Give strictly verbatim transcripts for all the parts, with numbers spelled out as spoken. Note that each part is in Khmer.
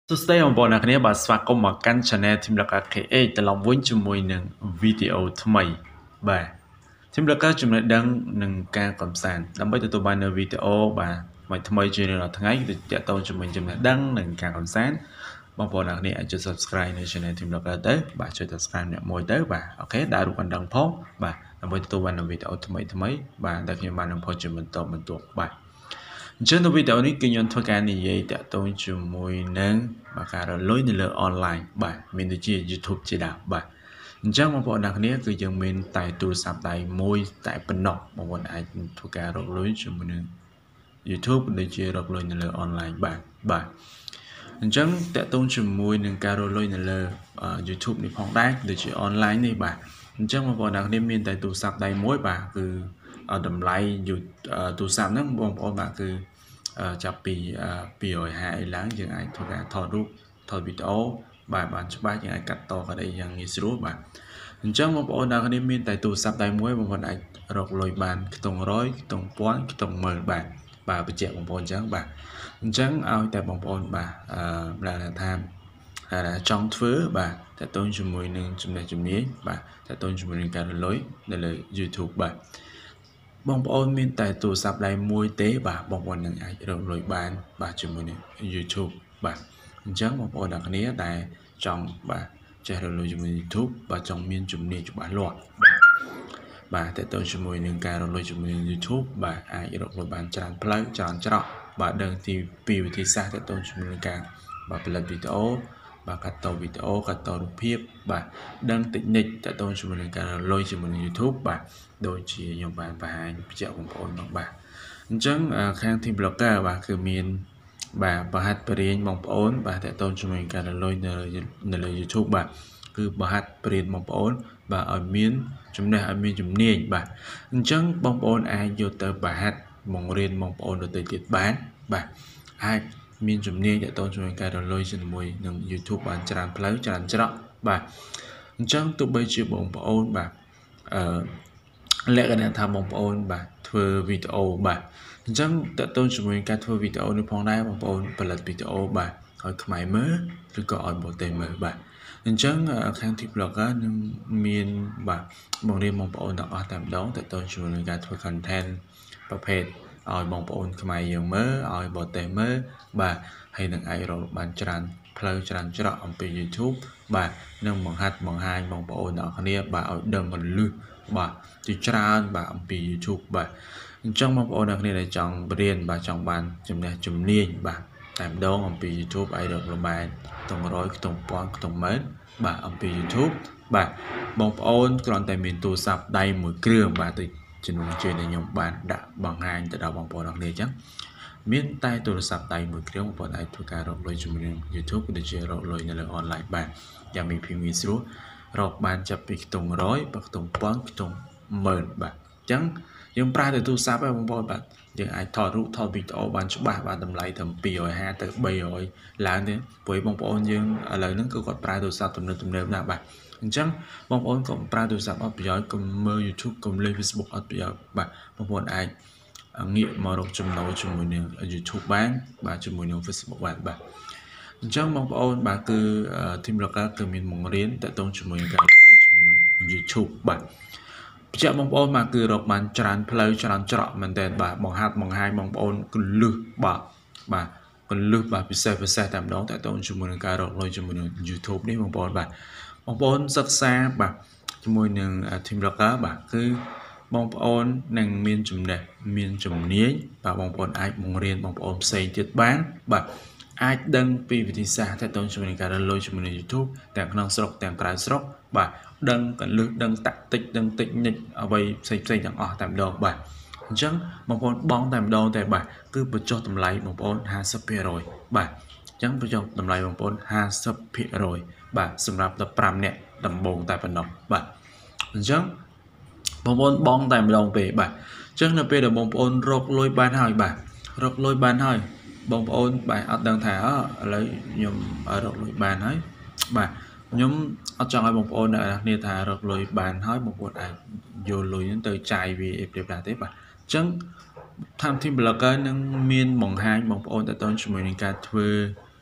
So stay on board អ្នកគ្នាបាទស្វាគមន៍មកកាន់ channel Team Locker ខេ เอช ត្រឡប់វិញជាមួយនឹង video ថ្មីបាទ Team Locker ចំណេះដឹងនឹងការកំសាន្តដើម្បីទទួលបាននូវ video បាទថ្មីៗជារៀងរាល់ថ្ងៃគឺតាក់ទងជាមួយចំណេះដឹងនិងការកំសាន្តបងប្អូនអ្នកគ្នាអាចចុច subscribe នៅ channel Team Locker ទៅបាទចុច subscribe អ្នកមួយទៅបាទអូខេដាក់រូបកណ្ដឹងផងបាទដើម្បីទទួលបាននូវ video ថ្មីថ្មីបាទដែលខ្ញុំបាននឹងផុសជាបន្តបន្ទាប់បាទអញ្ចឹងនៅវីដេអូនេះគឺខ្ញុំធ្វើការនិយាយតាក់ទងជាមួយនឹងបាទការរលួយនៅលើ online បាទមានដូចជា YouTube ជាដើមបាទអញ្ចឹងបងប្អូនអ្នកគ្នាគឺយើងមានតែទូរស័ព្ទដៃមួយតែប៉ុណ្ណោះបងប្អូនអាចធ្វើការរលួយជាមួយនឹង YouTube ដូចជារលួយនៅលើ online បាទបាទអញ្ចឹងតាក់ទងជាមួយនឹងការរលួយនៅលើ YouTube នេះផងដែរដូចជា online នេះបាទអញ្ចឹងបងប្អូនអ្នកគ្នាមានតែទូរស័ព្ទដៃមួយបាទគឺតម្លៃទូរស័ព្ទហ្នឹងបងប្អូនបាទគឺចាប់ពីពីររយហាសិបឡើងយើងអាចធ្វើការថតរូបថតវីដេអូបាទបានច្បាស់យើងអាចកាត់តក៏ได้យ៉ាងងាយស្រួលបាទអញ្ចឹងបងប្អូនអ្នកគ្នាមានតែទូរស័ព្ទដៃមួយបងប្អូនអាចរកលុយបានខ្ទង់រយខ្ទង់ពាន់ខ្ទង់ម៉ឺនបាទបាទបញ្ជាក់បងប្អូនអញ្ចឹងបាទអញ្ចឹងឲ្យតែបងប្អូនបាទអឺដែលថាចង់ធ្វើបាទតើតើជាមួយនឹងចំណេះជំនាញបាទតើតើជាមួយនឹងការរលុយនៅលើ YouTube បាទបងប្អូនមានតែទូរស័ព្ទដៃមួយទេបាទបងប្អូននឹងអាចរកលុយបានបាទជាមួយនឹង YouTube បាទអញ្ចឹងបងប្អូនអ្នកគ្នាដែលចង់បាទចេះរកលុយជាមួយ YouTube បាទចង់មានជំនាញច្បាស់លាស់បាទតើតើជាមួយនឹងការរកលុយជាមួយនឹង YouTube បាទអាចរកលុយបានច្រើនផ្លូវច្រើនច្រកបាទដឹងទីពីវិធីសាស្ត្រតើតើជាមួយនឹងការបាទផលិតវីដេអូបាទកាត់តវីដេអូកាត់តរូបភាពបាទដឹងតិចនិចតើតើជាមួយនឹងការលុយជាមួយនឹង YouTube បាទដូចជាខ្ញុំបានបង្ហាញបញ្ជាក់បងប្អូនមកបាទអញ្ចឹងខាង Team Blogger បាទគឺមានបាទបរិហាត់បរិញ្ញាបងប្អូនបាទតើតើជាមួយនឹងការលុយនៅនៅលើ YouTube បាទគឺបរិហាត់បរិញ្ញាបងប្អូនបាទឲ្យមានចំណេះឲ្យមានជំនាញបាទអញ្ចឹងបងប្អូនអាចយកទៅបរិហាត់បង្រៀនបងប្អូនដទៃទៀតបានបាទអាចមានជំនាញតើតើជាមួយការរលុយជាមួយនឹង YouTube បានច្រើនផ្លូវច្រើនច្រកបាទអញ្ចឹងទោះបីជាបងប្អូនបាទអឺលក្ខណៈថាបងប្អូនបាទធ្វើវីដេអូបាទអញ្ចឹងតើតើជាមួយការធ្វើវីដេអូនេះផងដែរបងប្អូនផលិតវីដេអូបាទឲ្យខ្មែរមើលឬក៏ឲ្យបរទេសមើលបាទអញ្ចឹងខាង Team Blogger នឹងមានបាទបង្រៀនបងប្អូនទាំងអស់តែម្ដងតើតើជាមួយនឹងការធ្វើ content ប្រភេទឲ្យបងប្អូនខ្មែរយើងមើលឲ្យបរទេសមើលបាទហើយនឹងអាចរកបានច្រើនផ្លូវច្រើនច្រកអំពី YouTube បាទនឹងបង្ហាត់បង្ហាញបងប្អូនទាំងគ្នាបាទឲ្យដឹងកលឹះបាទជាច្រើនបាទអំពី YouTube បាទអញ្ចឹងបងប្អូនទាំងគ្នាដែលចង់រៀនបាទចង់បានចំណេះជំនាញបាទតែម្ដងអំពី YouTube ឲ្យរកលំបានខ្ទង់រយខ្ទង់ពាន់ខ្ទង់ម៉ឺនបាទអំពី YouTube បាទបងប្អូនគ្រាន់តែមានទូរស័ព្ទដៃមួយគ្រឿងបាទទៅជំនួសជួយដែលខ្ញុំបានដាក់បង្ហាញទៅដល់បងប្អូនទាំងគ្នាអញ្ចឹងមានតែទូរស័ព្ទដៃមួយគ្រឿងបងប្អូនអាចធ្វើការរកលុយជាមួយនឹង YouTube ដូចជារកលុយនៅលើ online បានយ៉ាងមានភាពងាយស្រួលរកបានចាប់ពីខ្ទង់រយបាទខ្ទង់ពាន់ខ្ទង់ម៉ឺនបាទអញ្ចឹងយើងប្រើតែទូរស័ព្ទហ្នឹងបងប្អូនបាទយើងអាចថតរូបថតវីដេអូបានច្បាស់បាទតម្លៃត្រឹមពីររយហាសិបទៅបីរយឡើងទេព្រោះបងប្អូនយើងឥឡូវហ្នឹងគឺគាត់ប្រើទូរស័ព្ទទំនើបទំនើបណាស់បាទអញ្ចឹងបងប្អូនកុំប្រើទូរស័ព្ទអត់ប្រយោជន៍កុំមើល YouTube កុំលេង Facebook អត់ប្រយោជន៍បាទបងប្អូនអាចងាកមករកចំណូលជាមួយនឹង YouTube បានបាទជាមួយនឹង Facebook បានបាទអញ្ចឹងបងប្អូនបាទគឺ Team Blogger គឺមានបង្រៀនតទៅជាមួយនឹងការលុយជាមួយនឹង YouTube បាទបញ្ជាក់បងប្អូនបាទគឺរកបានច្រើនផ្លូវច្រើនច្រកមែនតើបាទបង្ហាត់បង្ហាញបងប្អូនកលឹះបាទបាទកលឹះបាទពិសេសពិសេសតែម្ដងតទៅជាមួយនឹងការរកលុយជាមួយនឹង YouTube នេះបងប្អូនបាទបងប្អូនសិក្សាបាទជាមួយនឹង Team Blogger បាទគឺបងប្អូននឹងមានចំណេះមានជំនាញបាទបងប្អូនអាចបង្រៀនបងប្អូនផ្សេងទៀតបានបាទអាចដឹងពីវិធីសាស្ត្រតទៅជាមួយនឹងការរលុយជាមួយនឹង YouTube ទាំងក្នុងស្រុកទាំងក្រៅស្រុកបាទដឹងកលឹះដឹងតាក់ទិចដឹងតិចនិចអ្វីផ្សេងផ្សេងទាំងអស់តែម្ដងបាទអញ្ចឹងបងប្អូនបងតែម្ដងតែបាទគឺបញ្ចុះតម្លៃបងប្អូនห้าสิบភាគរយបាទអញ្ចឹងបញ្ចុះតម្លៃបងប្អូនห้าสิบភាគរយបាទសម្រាប់ដល់ប្រាំនាក់ដំបូងតែប៉ុណ្ណោះបាទអញ្ចឹងបងប្អូនបងតែម្ដងពេកបាទអញ្ចឹងនៅពេលដែលបងប្អូនរកលុយបានហើយបាទរកលុយបានហើយបងប្អូនបាទអត់ដឹងថាឥឡូវខ្ញុំរកលុយបានហើយបាទខ្ញុំអត់ចង់ឲ្យបងប្អូនអ្នកគ្នាថារកលុយបានហើយបងប្អូនអាចយកលុយហ្នឹងទៅចាយវាអីប្រៀបដែរទេបាទអញ្ចឹងតាម Team Blogger នឹងមានបង្ហាញបងប្អូនតទៅជាមួយនឹងការធ្វើ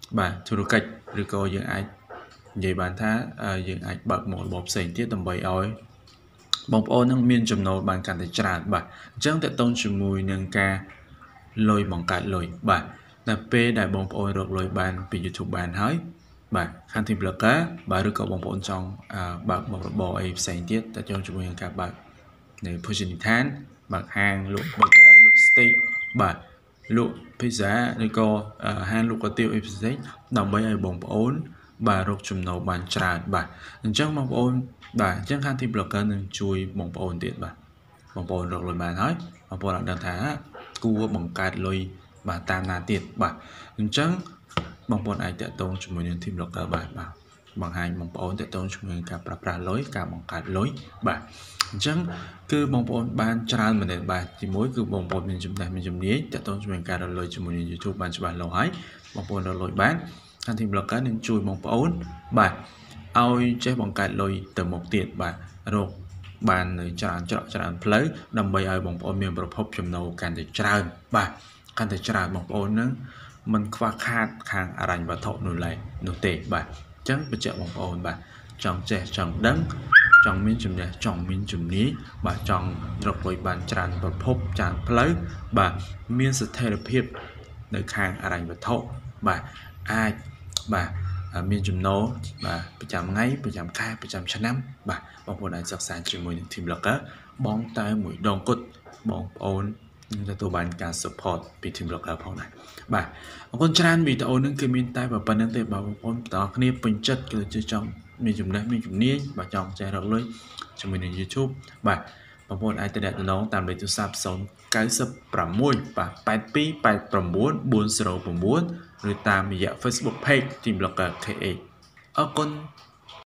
បាទធុរកិច្ចឬក៏យើងអាចនិយាយបានថាយើងអាចបើកមុខរបរផ្សេងទៀតដើម្បីឲ្យបងប្អូននឹងមានចំណូលបានកាន់តែច្រើនបាទអញ្ចឹងតើតើជាមួយនឹងការលុយបង្កើតលុយបាទដល់ពេលដែលបងប្អូនរកលុយបានពី YouTube បានហើយបាទខាង team blogger បាទឬក៏បងប្អូនចង់បើកមុខរបរអីផ្សេងទៀតតើចូលជាមួយនឹងការបើកនៅភោជនីយដ្ឋានបើកហាងលក់ burger លក់ steak បាទលក់ pizza ឬក៏ហាងលក់គុយទាវអីផ្សេងដើម្បីឲ្យបងប្អូនបាទរកចំណូលបានច្រើនបាទអញ្ចឹងបងប្អូនបាទអញ្ចឹងខាង team blogger នឹងជួយបងប្អូនទៀតបាទបងប្អូនរកលុយបានហើយបងប្អូនអាចដឹងថាគួរបង្កើតលុយបាទតាមណាទៀតបាទអញ្ចឹងបងប្អូនអាចតាក់ទងជាមួយនឹង team blogger បាទបាទបង្ហាញបងប្អូនតាក់ទងជាមួយនឹងការប្រើប្រាស់លុយការបង្កើតលុយបាទអញ្ចឹងគឺបងប្អូនបានច្រើនមែនទេបាទទីមួយគឺបងប្អូនមានចំណេះមានជំនាញតាក់ទងជាមួយនឹងការរកលុយជាមួយនឹង YouTube បានច្បាស់លាស់ហើយបងប្អូនរកលុយបានខាង team blogger នឹងជួយបងប្អូនបាទឲ្យចេះបង្កើតលុយទៅមុខទៀតបាទរកបាននៅច្រើនច្រកច្រើនផ្លូវដើម្បីឲ្យបងប្អូនមានប្រភពចំណូលកាន់តែច្រើនបាទកាន់តែច្រើនបងប្អូននឹងមិនខ្វះខាតខាងអរញ្ញវត្ថុនោះឡើយនោះទេបាទអញ្ចឹងបញ្ជាក់បងប្អូនបាទចង់ចេះចង់ដឹងចង់មានចំណេះចង់មានជំនាញបាទចង់រកលុយបានច្រើនប្រភពច្រើនផ្លូវបាទមានស្ថិរភាពនៅខាងអរញ្ញវត្ថុបាទអាចបាទមានចំណូលបាទប្រចាំថ្ងៃប្រចាំខែប្រចាំឆ្នាំបាទបងប្អូនអាចសិក្សាជាមួយនឹង team blogger បងតែមួយដងគត់បងប្អូននឹងទទួលបានការ support ពី team blogger ផងដែរបាទអរគុណច្រើនវីដេអូនេះគឺមានតែប៉ុណ្្នឹងទេបងប្អូនបន្តគ្នាពេញចិត្តគឺជឿចង់មានចំណេះមានជំនាញបាទចង់ចេះរកលុយជាមួយនឹង YouTube បាទបងប្អូនអាចទំនាក់ទំនងតាមលេខទូរស័ព្ទศูนย์ เก้า หก បាទ แปด สอง แปด เก้า สี่ ศูนย์ ศูนย์ เก้า ឬតាមរយៈ Facebook Page Team Blogger เค เอช អរគុណ